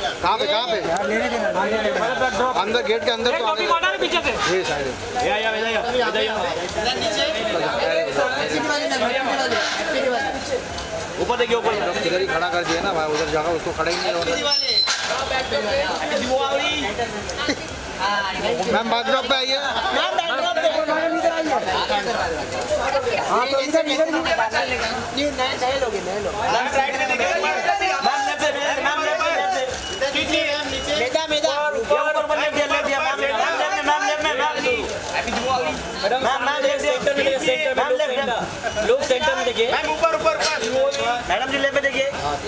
कहाँ पे अंदर गेट के अंदर तो पीछे से ये साइड ऊपर देखिए ऊपर इधर ही खड़ा कर दिया ना भाई उधर जाकर उसको खड़ा ही नहीं होना। मैम बैकड्रॉप पे आइए। हाँ तो इधर नए लोग लोग सेंटर में देखिए ऊपर मैडम जी लेफ्ट में देखिए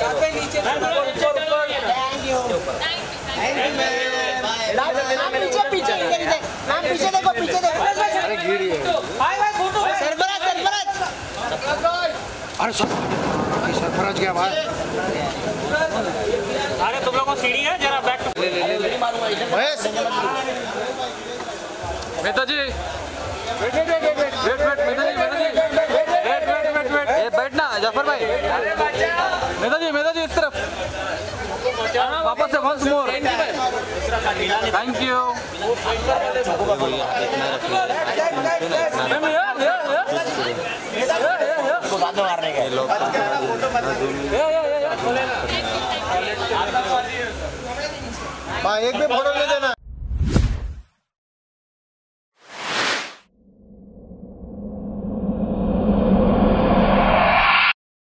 पीछे देखो अरे गिरी है अरे सरफराज क्या भाई अरे तुम लोगों को सीढ़ी है जरा बैक ले मेहता जी वेट बैठना जाफर भाई। मेहता जी इस तरफ वापस से वंस मोर थैंक यू। एक भी फोटो